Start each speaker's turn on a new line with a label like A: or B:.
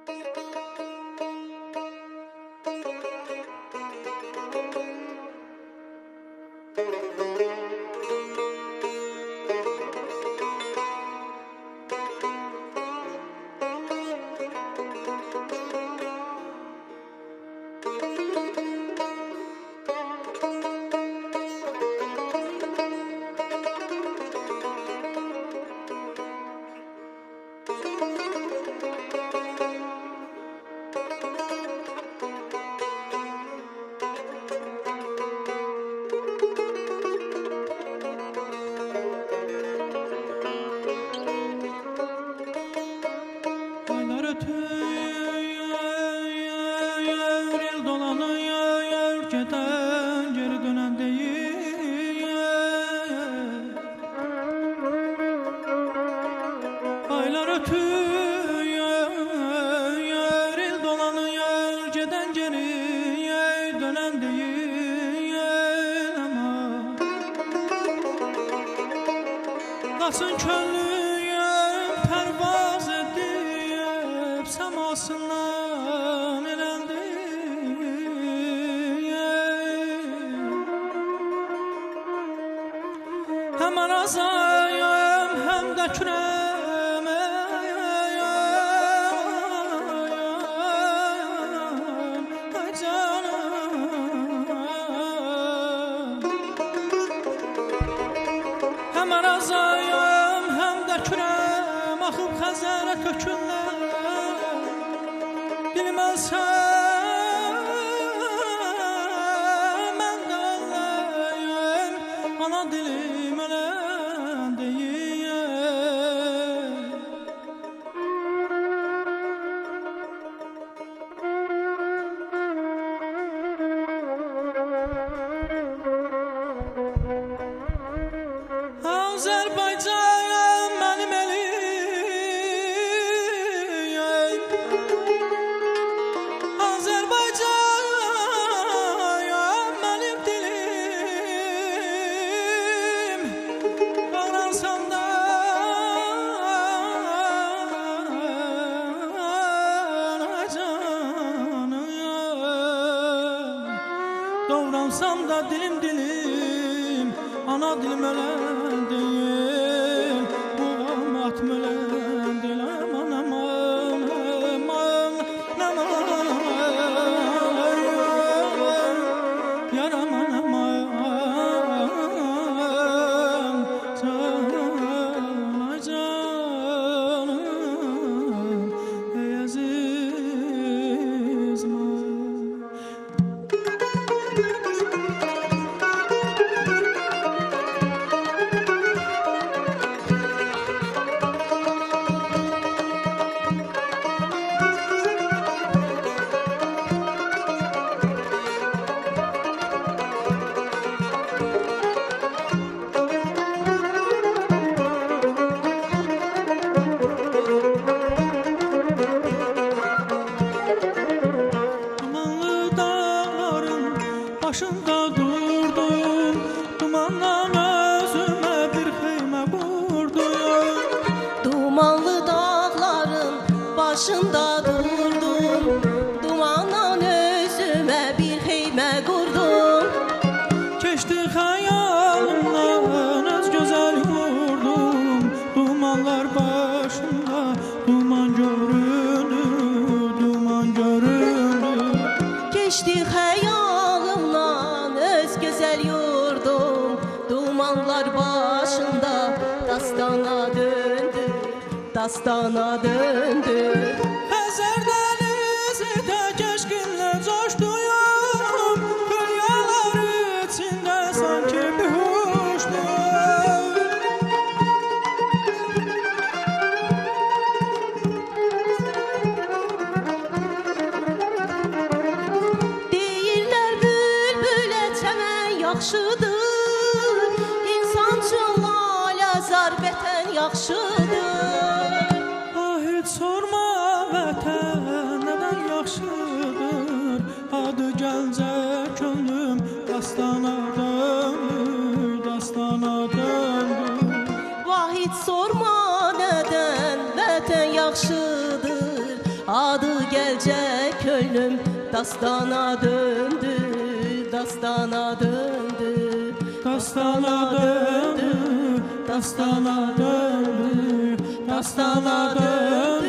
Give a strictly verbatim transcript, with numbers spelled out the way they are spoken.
A: Qaçın könlüyüm pərvaz edib səmasından eləndi. Həm arazayım, həm də kürəm ay canım. Həm arazayım, həm də kürəm axıb xəzərə tökürlər. Bilməzsən mən də ələyim, ana dilim ələn deyir. Azərbaycan mənim elim, Azərbaycan mənim dilim. Bağlansam da ana canım, doğransam da dilim dilim, ana dilim ələn deyil. Buğam atım ələn deyil, aman aman aman aman yar aman aman can ay canım ey əzizim. Dumanlı dağların başında durdum, dumandan özüme bir xeymə qurdum.
B: Dumanlı dağların başında durdum, dumandan özüme bir xeymə qurdum.
A: Keçdi xəyalımdan öz gözəl yurdum, dumanlar başında duman göründü, duman göründü.
B: Geçti xəyalımdan öz gözəl yurdum, dumanlar başında dastana döndü, dastana döndü.
A: Xəzər dənizi də keşkinlə coşduyum, hülyalar içində sanki bir huşduyum.
B: Deyirlər bülbülə çəmən yaxşıdır, insan üçün laləzar vətən yaxşıdır.
A: Ah, heç sorma vətən nədən yaxşıdır, adı gəncə könlüm dastana döndü, dastana döndü.
B: Vahid sorma nədən vətən yaxşıdır, adı gelecek könlüm dastana döndü, dastana döndü,
A: Dastana döndü, dastana döndü, dastana döndü.